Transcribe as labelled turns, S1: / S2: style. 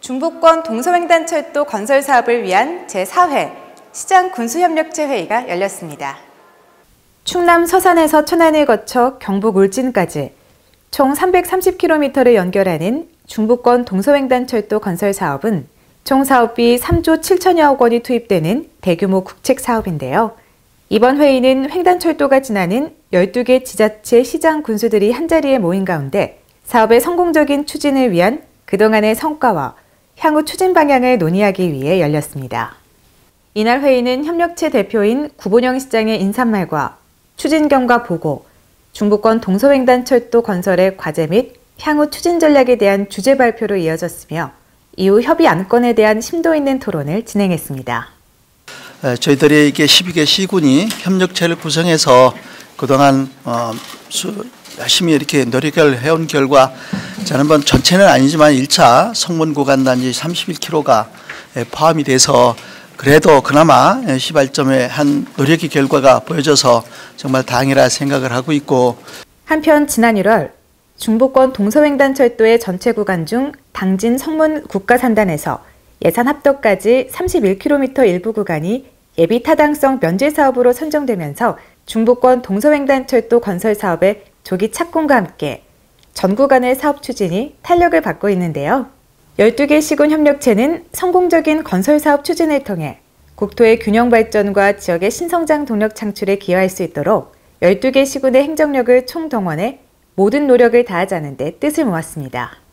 S1: 중부권 동서횡단철도 건설 사업을 위한 제4회 시장군수협력체 회의가 열렸습니다. 충남 서산에서 천안을 거쳐 경북 울진까지 총 330km를 연결하는 중부권 동서횡단철도 건설 사업은 총 사업비 3조 7천여억 원이 투입되는 대규모 국책 사업인데요. 이번 회의는 횡단철도가 지나는 12개 지자체 시장 군수들이 한자리에 모인 가운데 사업의 성공적인 추진을 위한 그동안의 성과와 향후 추진 방향을 논의하기 위해 열렸습니다. 이날 회의는 협력체 대표인 구본영 시장의 인사말과 추진 경과 보고, 중부권 동서횡단철도 건설의 과제 및 향후 추진 전략에 대한 주제 발표로 이어졌으며 이후 협의 안건에 대한 심도 있는 토론을 진행했습니다.
S2: 저희들이 이게 12개 시군이 협력체를 구성해서 그동안 열심히 이렇게 노력을 해온 결과 지난번 전체는 아니지만 1차 성문 구간 단지 31km가 포함이 돼서 그래도 그나마 시발점의 한 노력의 결과가 보여져서 정말 다행이라 생각을 하고 있고,
S1: 한편 지난 1월 중부권 동서횡단철도의 전체 구간 중 당진 성문 국가산단에서 예산 합도까지 31km 일부 구간이 예비 타당성 면제 사업으로 선정되면서 중부권 동서횡단철도 건설 사업의 조기 착공과 함께 전 구간의 사업 추진이 탄력을 받고 있는데요. 12개 시군 협력체는 성공적인 건설 사업 추진을 통해 국토의 균형 발전과 지역의 신성장 동력 창출에 기여할 수 있도록 12개 시군의 행정력을 총동원해 모든 노력을 다하자는 데 뜻을 모았습니다.